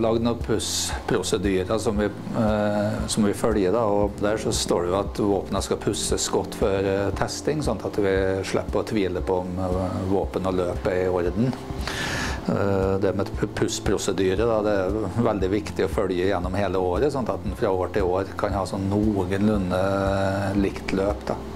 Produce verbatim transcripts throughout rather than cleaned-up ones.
lagd noen pussprosedyrer som vi, eh, som vi følger. Da, og der så står det jo at våpnene skal pusses godt før eh, testing, sånn at vi slipper å tvile på om eh, våpen og løp er i orden. Eh, det med pussprosedyre, da, det er veldig viktig å følge gjennom hele året, sånn at den fra år til år kan ha sånn noenlunde likt løp. Da.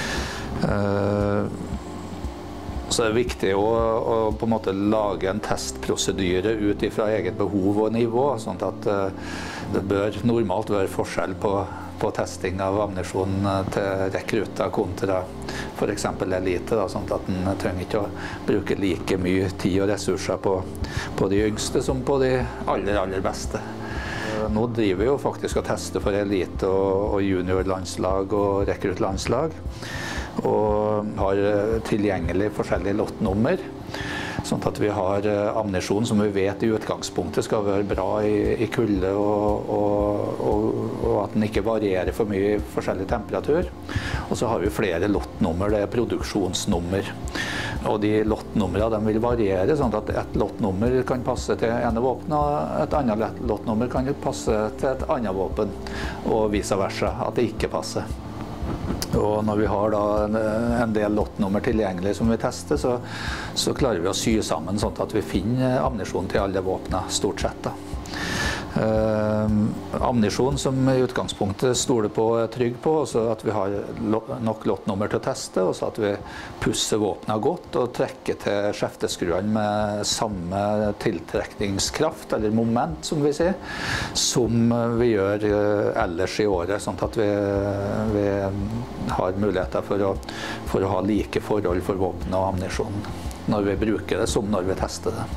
Eh, Så det er viktig å, å på en måte lage en testprosedyre ut fra eget behov og nivå, sånn at uh, det bør normalt være forskjell på, på testing av ammunisjon til rekrutter kontra for eksempel elite, da, sånn at en trenger ikke å bruke like mye tid og ressurser på, på de yngste som på de aller, aller beste. Nå driver vi jo faktisk og tester for elite og, og juniorlandslag og rekruttlandslag. Og har tilgjengelig forskjellige lottnummer, sånn at vi har ammunisjon som vi vet i utgangspunktet skal være bra i, i kulde, og, og, og, og at den ikke varierer for mye i forskjellig temperatur. Og så har vi flere lottnummer, det er produksjonsnummer. Og de lottnumrene vil variere, sånn at et lottnummer kan passe til ene våpen, og et annet lottnummer kan passe til et annet våpen, og vice versa, at det ikke passer. Og når vi har da en del lottnummer tilgjengelig som vi tester, så, så klarer vi å sy sammen sånn at vi finner ammunisjon til alle våpnene, stort sett. Da. Eh, ammunisjon som i utgangspunktet stoler på og er trygg på, så at vi har nok lottnummer til å teste, og så at vi pusser våpnene godt og trekker til skjefteskruene med samme tiltrekningskraft, eller moment som vi sier, som vi gjør ellers i året, sånn at vi, vi har muligheter for å, for å ha like forhold for våpen og ammunisjon når vi bruker det som når vi tester det.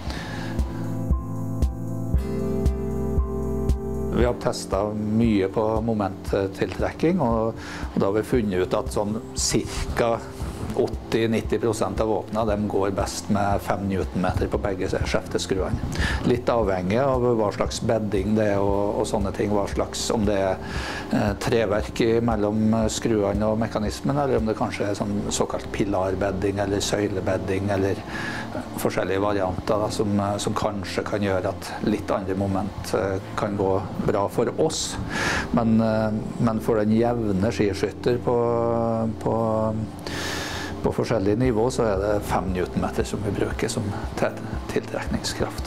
Vi har testet mye på momenttiltrekking, og, og da har vi funnet ut at sånn ca. åtti til nitti prosent av våpnene de går best med fem newtonmeter på begge skjefteskruene. Litt avhengig av hva slags bedding det er og, og sånne ting, hva slags, om det er eh, treverk mellom skruene og mekanismen, eller om det kanskje er sånn såkalt pilarbedding eller søylebedding, eller forskjellige varianter da, som, som kanskje kan gjøre at litt andre moment eh, kan gå bra for oss. Men, eh, men for den jevne skiskytter på, på På forskjellige nivå så er det fem newtonmeter som vi bruker som tiltrekningskraft.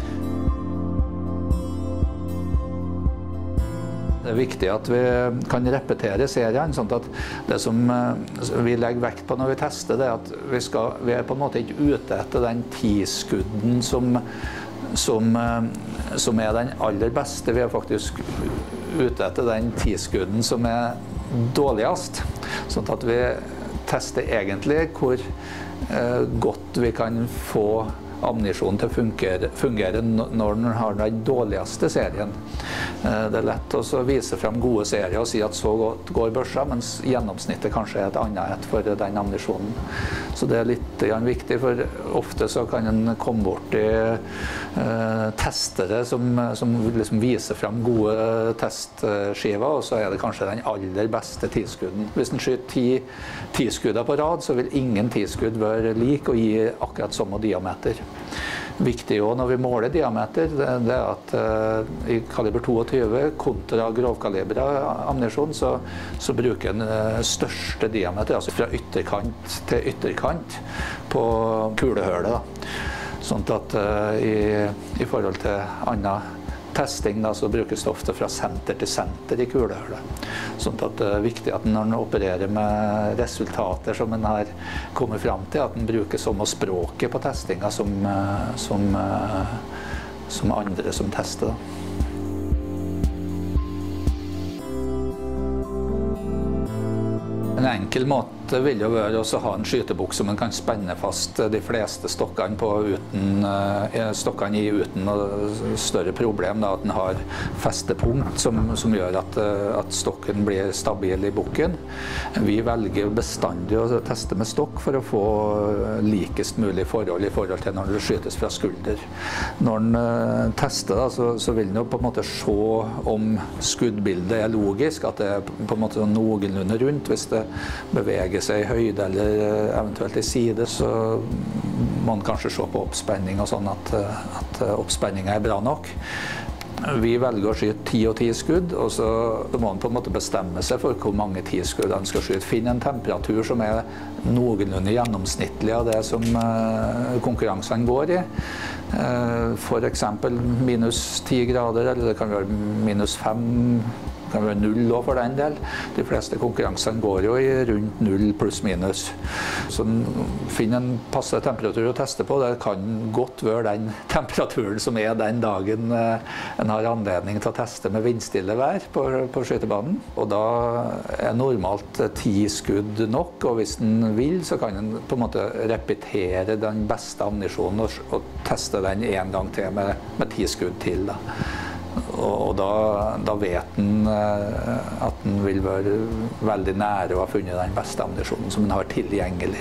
Det er viktig at vi kan repetere seriene, sånn at det som vi legger vekt på når vi tester, det er at vi, skal, vi er på en måte ikke ute etter den tiskudden som, som, som er den aller beste. Vi er faktisk ute etter den tiskudden som er dårligst, sånn at vi teste egentlig hvor eh, godt vi kan få ammunisjon til å fungere, fungere når den har den dårligste serien. Eh, det er lett å vise frem gode serier og si at så godt går børsa, mens gjennomsnittet kanskje er et annet et for den ammunisjonen. Så det er litt viktig, for ofte så kan en komme bort i eh, testere som, som liksom viser frem gode testskiver, og så er det kanskje den aller beste tiskudden. Hvis en skyter ti tiskudder på rad, så vil ingen tiskudd være lik og gi akkurat samme diameter. Viktig også når vi måler diameter, det, det er at uh, i kaliber toogtyve kontra grovkalibra ammunisjon, så, så bruker en uh, største diameter, altså fra ytterkant til ytterkant på kulehølet. Da. Sånn at uh, i, i forhold til annen testing da, så brukes det ofte fra senter til senter i kulehølet. Sånn at det er viktig at når en opererer med resultater som en har kommet fram til, at en bruker samme språket på testinga som, som, som andre som tester. Da. En enkel måte vil jo være å ha en skytebukk som man kan spenne fast de fleste stokkene på uten, stokkene i uten noe større problem, da, at den har festepunkt som, som gjør at, at stokken blir stabil i bukken. Vi velger bestandig å teste med stokk for å få likest mulig forhold i forhold til når det skytes fra skulder. Når den tester, da, så, så vil den jo på en måte se om skuddbildet er logisk, at det er på en måte noenlunde rundt. Hvis det beveger legge seg i høyde eller eventuelt i side, så må man kanskje se på oppspenning og sånn at, at oppspenningen er bra nok. Vi velger å skyte ti og ti skudd, og så må man på en måte bestemme seg for hvor mange ti skudd man skal skyte. Finne en temperatur som er noenlunde gjennomsnittlig av det som konkurransene går i. For eksempel minus ti grader, eller det kan være minus fem, det kan være null også for den del. De fleste konkurransene går jo i rundt null pluss minus. Så finn en passe temperatur å teste på. Det kan godt være den temperaturen som er den dagen en har anledning til å teste med vindstille vær på, på skytebanen. Og da er normalt ti skudd nok, og hvis en vil så kan en på en måte repetere den beste ammunisjonen og, og teste den en gang til med, med ti skudd til. Da. Og da, da vet en at en vil være veldig nære å ha funnet den beste ammunisjonen som en har tilgjengelig.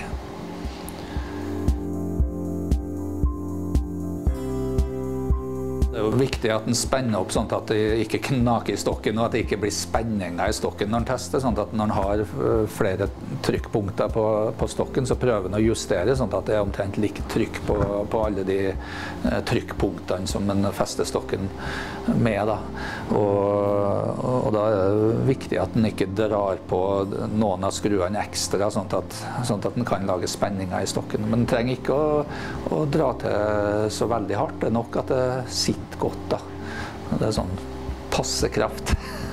Det er jo viktig at en spenner opp sånn at det ikke knaker i stokken, og at det ikke blir spenninger i stokken når en tester. Sånn at når en har flere trykkpunkter på, på stokken, så prøver en å justere sånn at det er omtrent likt trykk på, på alle de eh, trykkpunktene som en fester stokken med. Da. Og, og da er det viktig at en ikke drar på noen av skruene ekstra, sånn at, sånn at en kan lage spenninger i stokken. Men en trenger ikke å, å dra til så veldig hardt. Det er nok at det sitter godt, da. Det er sånn passe kraft.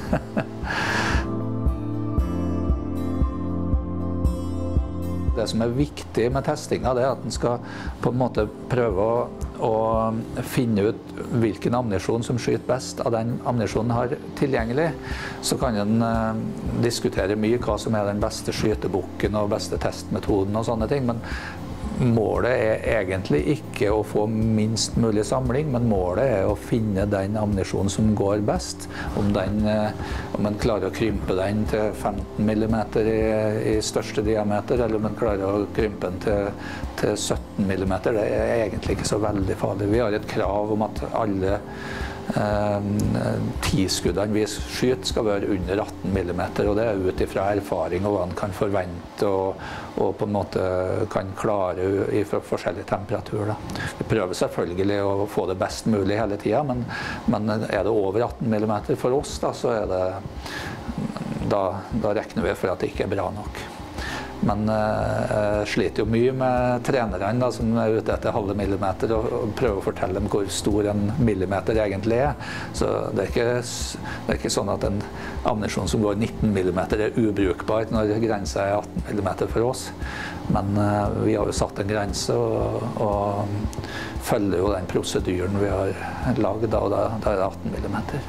Det som er viktig med testinga, det er at en skal på en måte prøve å, å finne ut hvilken ammunisjon som skyter best av den ammunisjonen har tilgjengelig. Så kan en eh, diskutere mye hva som er den beste skytebukken og beste testmetoden og sånne ting, men målet er egentlig ikke å få minst mulig samling, men målet er å finne den ammunisjonen som går best. Om, den, om man klarer å krympe den til femten millimeter i, i største diameter, eller om man klarer å krympe den til, til sytten millimeter, det er egentlig ikke så veldig farlig. Vi har et krav om at alle eh, tiskuddene vi skyter skal være under atten millimeter, og det er ut ifra erfaring og hva man kan forvente og, og på en måte kan klare i forskjellige temperaturer. Da. Vi prøver selvfølgelig å få det best mulig hele tiden, men, men er det over atten millimeter for oss, da, så er det, da, da regner vi for at det ikke er bra nok. Men jeg sliter jo mye med trenerne da, som er ute etter halve millimeter og, og prøver å fortelle dem hvor stor en millimeter egentlig er. Så det er ikke, det er ikke sånn at en ammunisjon som går nitten millimeter er ubrukbar når grensa er atten millimeter for oss. Men uh, vi har jo satt en grense og, og følger jo den prosedyren vi har laget, da, og da, da er det atten millimeter.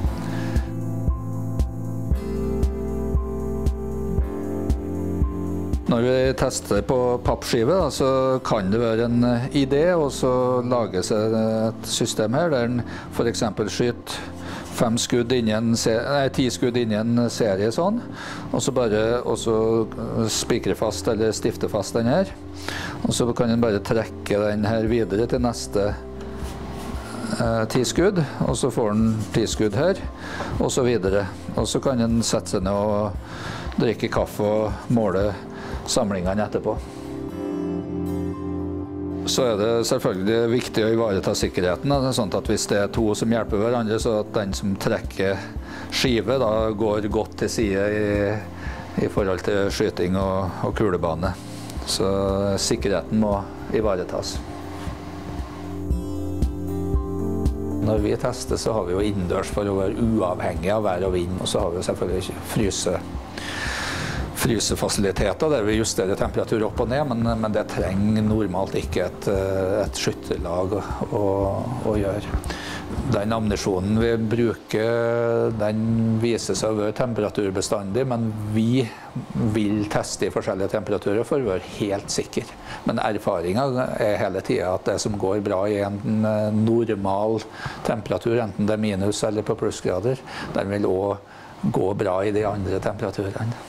Når vi tester på pappskive, da, så kan det være en idé å lage seg et system her, der en for eksempel skyter fem skudd inn i en nei, ti skudd inn i en serie sånn, og så bare og så spikre fast eller stifte fast den her. Og så kan en bare trekke den her videre til neste eh, ti skudd, og så får en ti skudd her, og så videre. Og så kan en sette seg ned og drikke kaffe og måle samlingene etterpå. Så er det selvfølgelig viktig å ivareta sikkerheten, sånn at hvis det er to som hjelper hverandre, så at den som trekker skive da går godt til side i, i forhold til skyting og, og kulebane. Så sikkerheten må ivaretas. Når vi tester, så har vi jo innendørs for å være uavhengig av vær og vind, og så har vi selvfølgelig ikke fryse frysefasiliteter der vi justerer temperatur opp og ned, men, men det trenger normalt ikke et, et skytterlag å, å, å gjøre. Den ammunisjonen vi bruker, den viser seg å være temperaturbestandig, men vi vil teste i forskjellige temperaturer for å være helt sikre. Men erfaringen er hele tiden at det som går bra i en normal temperatur, enten det er minus eller på plussgrader, den vil også gå bra i de andre temperaturene.